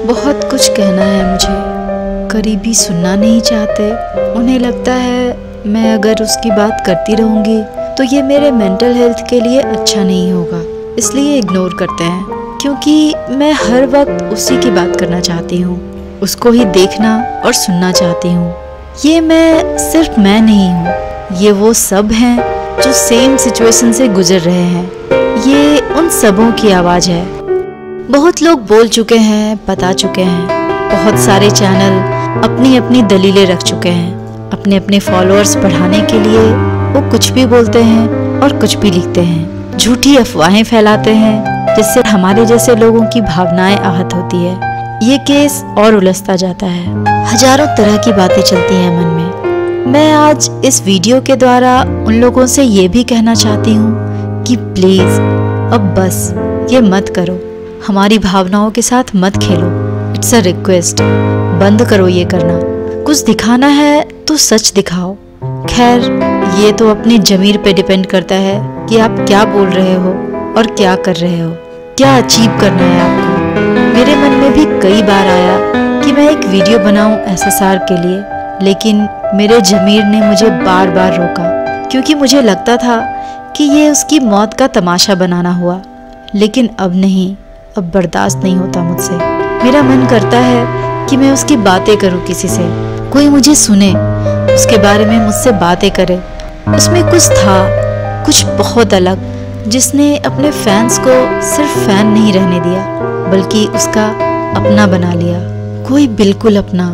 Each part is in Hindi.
बहुत कुछ कहना है मुझे, करीबी सुनना नहीं चाहते। उन्हें लगता है मैं अगर उसकी बात करती रहूँगी तो ये मेरे मेंटल हेल्थ के लिए अच्छा नहीं होगा, इसलिए इग्नोर करते हैं। क्योंकि मैं हर वक्त उसी की बात करना चाहती हूँ, उसको ही देखना और सुनना चाहती हूँ। ये सिर्फ मैं नहीं हूँ, ये वो सब हैं जो सेम सिचुएशन से गुजर रहे हैं। ये उन सबों की आवाज़ है। बहुत लोग बोल चुके हैं, बता चुके हैं। बहुत सारे चैनल अपनी अपनी दलीलें रख चुके हैं। अपने अपने फॉलोअर्स बढ़ाने के लिए वो कुछ भी बोलते हैं और कुछ भी लिखते हैं। झूठी अफवाहें फैलाते हैं जिससे हमारे जैसे लोगों की भावनाएं आहत होती है। ये केस और उलझता जाता है। हजारों तरह की बातें चलती हैं मन में। मैं आज इस वीडियो के द्वारा उन लोगों से ये भी कहना चाहती हूँ कि प्लीज अब बस ये मत करो, हमारी भावनाओं के साथ मत खेलो। इट्स अ रिक्वेस्ट, बंद करो ये करना। कुछ दिखाना है तो सच दिखाओ। खैर, ये तो अपनी ज़मीर पे डिपेंड करता है कि आप क्या बोल रहे हो और क्या कर रहे हो, क्या अचीव करना है आपको। मेरे मन में भी कई बार आया कि मैं एक वीडियो बनाऊं SSR के लिए, लेकिन मेरे ज़मीर ने मुझे बार बार रोका, क्योंकि मुझे लगता था कि ये उसकी मौत का तमाशा बनाना हुआ। लेकिन अब नहीं, अब बर्दाश्त नहीं होता मुझसे। मेरा मन करता है कि मैं उसकी बातें करूं किसी से, कोई मुझे सुने, उसके बारे में मुझसे बातें करे। उसमें कुछ था, कुछ बहुत अलग, जिसने अपने फैंस को सिर्फ फैन नहीं रहने दिया बल्कि उसका अपना बना लिया। कोई बिल्कुल अपना।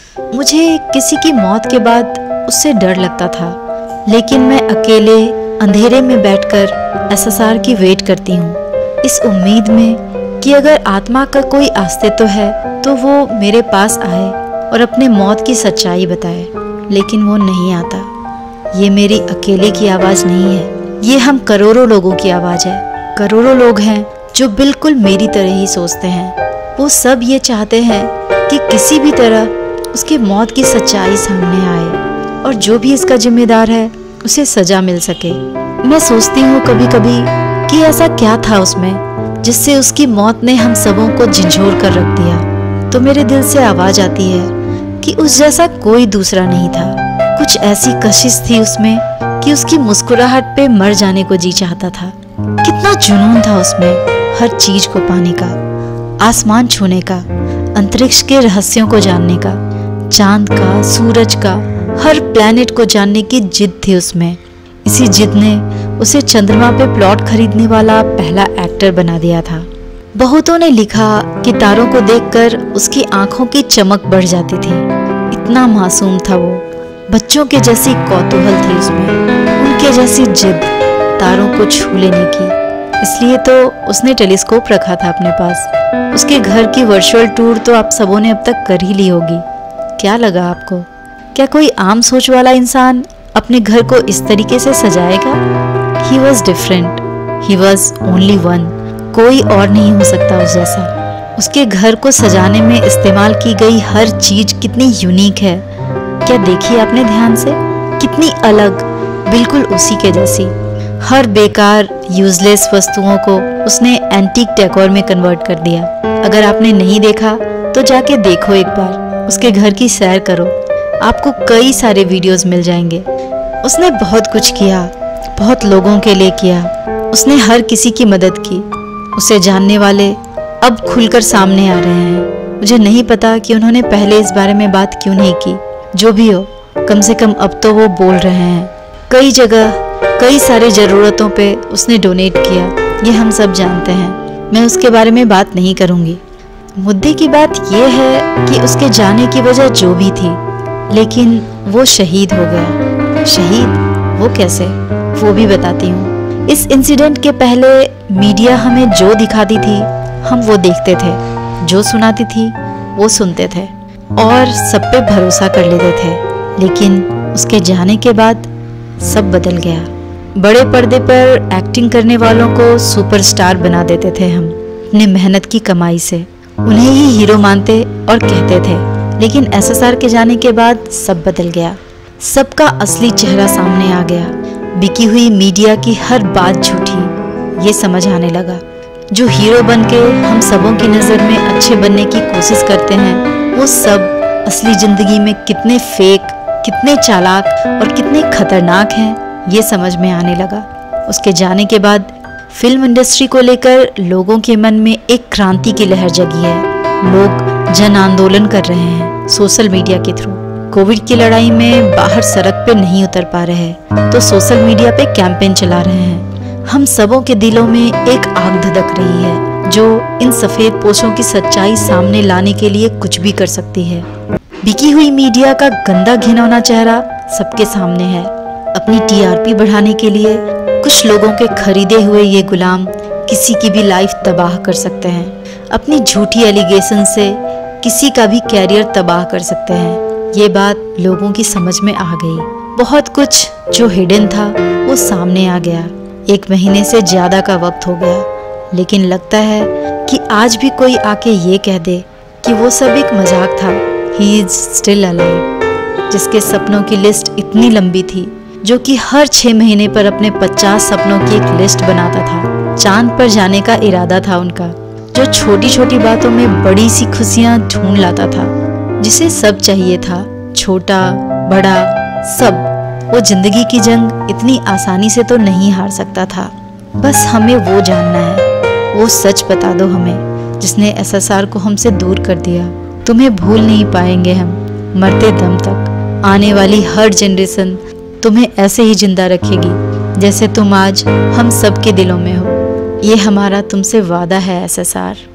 मुझे किसी की मौत के बाद उससे डर लगता था, लेकिन मैं अकेले अंधेरे में बैठकर SSR की वेट करती हूँ, इस उम्मीद में कि अगर आत्मा का कोई अस्तित्व है तो वो मेरे पास आए और अपने मौत की सच्चाई बताए। लेकिन वो नहीं आता। ये मेरी अकेले की आवाज़ नहीं है, ये हम करोड़ों लोगों की आवाज़ है। करोड़ों लोग हैं जो बिल्कुल मेरी तरह ही सोचते हैं। वो सब ये चाहते हैं कि किसी भी तरह उसके मौत की सच्चाई सामने आए और जो भी इसका जिम्मेदार है उसे सजा मिल सके। मैं सोचती हूँ कभी कभी कि ऐसा क्या था उसमें जिससे उसकी मौत ने हम सबों को झंझोर कर रख दिया। तो मेरे दिल से आवाज़ आती है कि उस जैसा कोई दूसरा नहीं था। कुछ ऐसी कशिश थी उसमें कि उसकी मुस्कुराहट पे मर जाने को जी चाहता था। कितना जुनून था उसमें, हर चीज को पाने का, आसमान छूने का, अंतरिक्ष के रहस्यों को जानने का, चांद का, सूरज का, हर प्लेनेट को जानने की जिद थी उसमें। इसी जिद ने उसे चंद्रमा पे प्लॉट खरीदने वाला पहला एक्टर बना दिया था। बहुतों ने लिखा कि तारों को देखकर उसकी आंखों की चमक बढ़ जाती थी। इतना मासूम था वो, बच्चों के जैसी कौतूहल थी उसमें, उनके जैसी जिद तारों को छू लेने की। इसलिए तो उसने टेलीस्कोप रखा था अपने पास। उसके घर की वर्चुअल टूर तो आप सबों ने अब तक कर ही ली होगी। क्या लगा आपको? क्या कोई आम सोच वाला इंसान अपने घर को इस तरीके से सजाएगा? He was different, he was only one। कोई और नहीं हो सकता उस जैसा। उसके घर को सजाने में इस्तेमाल की गई हर चीज कितनी यूनिक है। क्या देखी आपने ध्यान से? कितनी अलग, बिल्कुल उसी के जैसी। हर बेकार यूजलेस वस्तुओं को उसने एंटीक डेकोर में कन्वर्ट कर दिया। अगर आपने नहीं देखा तो जाके देखो एक बार, उसके घर की सैर करो, आपको कई सारे वीडियोस मिल जाएंगे। उसने बहुत कुछ किया, बहुत लोगों के लिए किया। उसने हर किसी की मदद की। उसे जानने वाले अब खुलकर सामने आ रहे हैं। मुझे नहीं पता कि उन्होंने पहले इस बारे में बात क्यों नहीं की। जो भी हो, कम से कम अब तो वो बोल रहे हैं। कई जगह कई सारी ज़रूरतों पे उसने डोनेट किया, ये हम सब जानते हैं। मैं उसके बारे में बात नहीं करूँगी। मुद्दे की बात यह है कि उसके जाने की वजह जो भी थी, लेकिन वो शहीद हो गया। शहीद? वो कैसे? वो भी बताती हूँ। इस इंसिडेंट के पहले मीडिया हमें जो दिखाती थी हम वो देखते थे, जो सुनाती थी वो सुनते थे और सब पे भरोसा कर लेते थे। लेकिन उसके जाने के बाद सब बदल गया। बड़े पर्दे पर एक्टिंग करने वालों को सुपरस्टार बना देते थे हम अपने मेहनत की कमाई से। उन्हें ही हीरो मानते और कहते थे। लेकिन SSR के जाने के बाद सब बदल गया। सबका असली चेहरा सामने आ गया। बिकी हुई मीडिया की हर बात झूठी, ये समझ आने लगा। जो हीरो बन के हम सबों की नज़र में अच्छे बनने की कोशिश करते हैं, वो सब असली ज़िंदगी में कितने फेक, कितने चालाक और कितने खतरनाक हैं, ये समझ में आने लगा। उसके जाने के बाद फिल्म इंडस्ट्री को लेकर लोगों के मन में एक क्रांति की लहर जगी है। लोग जन आंदोलन कर रहे हैं सोशल मीडिया के थ्रू। कोविड की लड़ाई में बाहर सड़क पे नहीं उतर पा रहे हैं तो सोशल मीडिया पे कैंपेन चला रहे हैं। हम सबों के दिलों में एक आग धधक रही है जो इन सफेद पोशों की सच्चाई सामने लाने के लिए कुछ भी कर सकती है। बिकी हुई मीडिया का गंदा घिनौना चेहरा सबके सामने है। अपनी टीआरपी बढ़ाने के लिए कुछ लोगों के खरीदे हुए ये गुलाम किसी की भी लाइफ तबाह कर सकते हैं। अपनी झूठी एलिगेशन से किसी का भी कैरियर तबाह कर सकते हैं। ये बात लोगों की समझ में आ गई। बहुत कुछ जो हिडन था वो सामने आ गया। 1 महीने से ज़्यादा का वक्त हो गया, लेकिन लगता है कि आज भी कोई आके ये कह दे कि वो सब एक मजाक था। He is still alive. जिसके सपनों की लिस्ट इतनी लंबी थी, जो कि हर 6 महीने पर अपने 50 सपनों की एक लिस्ट बनाता था। चांद पर जाने का इरादा था उनका, जो छोटी छोटी बातों में बड़ी सी खुशियां ढूंढ लाता था, जिसे सब चाहिए था, छोटा बड़ा सब। वो जिंदगी की जंग इतनी आसानी से तो नहीं हार सकता था। बस हमें वो जानना है, वो सच बता दो हमें, जिसने एसएसआर को हमसे दूर कर दिया। तुम्हें भूल नहीं पाएंगे हम मरते दम तक। आने वाली हर जनरेशन तुम्हें ऐसे ही जिंदा रखेगी जैसे तुम आज हम सब के दिलों में हो। ये हमारा तुमसे वादा है एसएसआर।